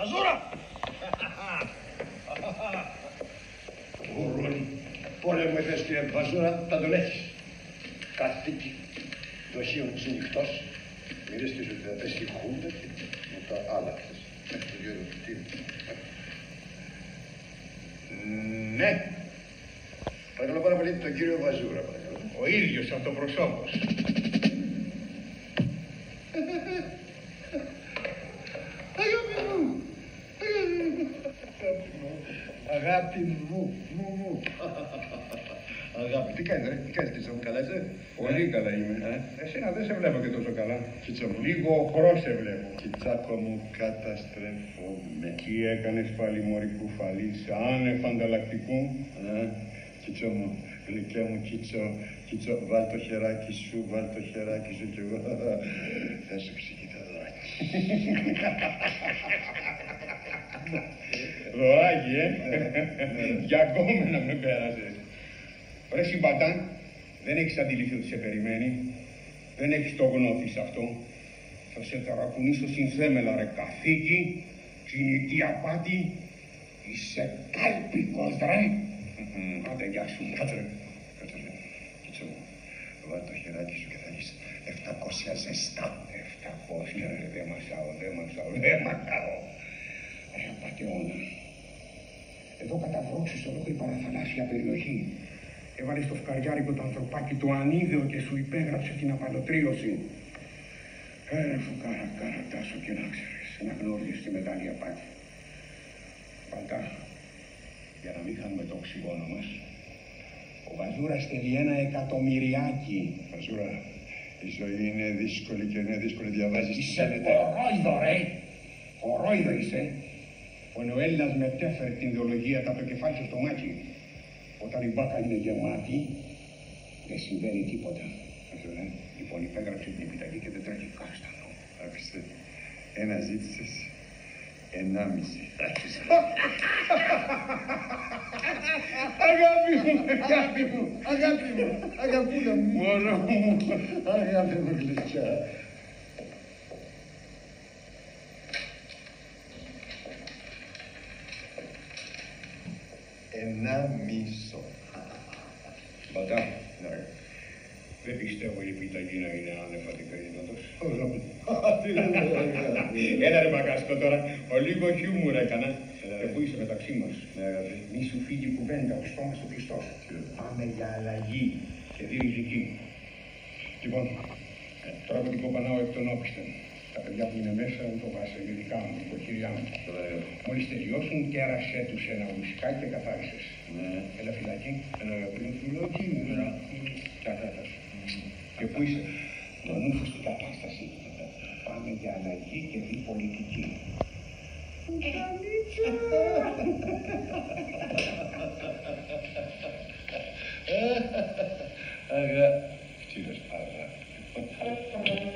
Βαζούρα! Πόλεμο ήθελες κύριε Βαζούρα, θα τον έχεις. Καθήκη, δοχείων ξενυχτός, μυρίστης ότι θα πέσει η χούντα και μου τα άλλαξες. Ναι. Παρακαλώ πάρα πολύ τον κύριο Βαζούρα, παρακαλώ. Ο ίδιος αυτοπροσώπος. Αγάπη μου. Αγάπη, τι κάνεις ρε, τι κάνεις Κίτσα μου, καλά είσαι? Πολύ καλά είμαι. Εσένα δεν σε βλέπω και τόσο καλά. Κίτσα μου. Λίγο οχρό σε βλέπω. Κιτσάκο μου, καταστρέφομαι. Τι έκανες πάλι μωρή κουφαλής, άνευ ανταλλακτικού. Κίτσο μου, γλυκιά μου, Κίτσο, βάλ το χεράκι σου κι εγώ θα σου ξηγητώ δωράκι. Δωράκι, Για γκόμενα με πέρασες. Ρε συμπατάν, δεν έχεις αντιληφθεί ότι σε περιμένει. Δεν έχεις το γνώθι σε αυτό. Θα σε ταρακουνήσω συνθέμελα ρε καθήκη, κινητή απάτη. Είσαι κάλπικος ρε. Άντε γεια σου. Κάτσε ρε. Κίτσο μου, βάλ το χεράκι σου και θα έχεις 700 ζεστά. 700 ρε, δεν μασάω. Απατεώνα. Εδώ καταβρόξεις ολόκληρη η παραθαλάσσια περιοχή. Έβαλες το φκαριάρικο το ανθρωπάκι του ανίδεο και σου υπέγραψε την απαλωτρίωση. Φουκάρα, καρατάσου και να ξέρεις, να γνώριζες τη μεγάλη απάτη. Παντά, για να μην χάνουμε το οξυγόνο μας, ο Βαζούρας θέλει 1 εκατομμυριάκι. Βαζούρα, η ζωή είναι δύσκολη και είναι δύσκολη διαβάζεις. Είσαι χορόιδο ρε, χορόιδο είσαι. Ο Νεοέλληνας μετέφερε την ιδεολογία από το κεφάλι σου στο μάτι. Όταν η μπάκα είναι γεμάτη, δεν συμβαίνει τίποτα. Λοιπόν, υπέγραψε την επιταγή και δεν τρέχει κάστανο. Άκουστε, ένα ζήτησες, 1,5. Αγαπούλα μου. Μωρό μου, αγάπη μου γλυκιά. 1,5. Πατά, δεν πιστεύω η επιταγή να είναι άνευ αντικρίνοντος. Έλα ρε Μακάσκο τώρα, ο λίγο χιούμορ έκανα. Που είσαι μεταξύ μας. Μη σου φύγει κουβέντα, ο στόμας του Χριστός. Πάμε για αλλαγή και διριζική. Λοιπόν, τώρα που την κοπανάω εκ των όπιστων, τα παιδιά που είναι μέσα το βάσανε δικά μου, την οικοκυριά μου. Μόλις τελειώσουν, κέρασέ τους ένα ουσκάκι και καθάρισες. Έλα φυλάκι. Φυλάκι. Κατάτας. Και πού είσαι? Το νου στην κατάσταση. Πάμε για αλλαγή και διπολιτική. Αγάπη.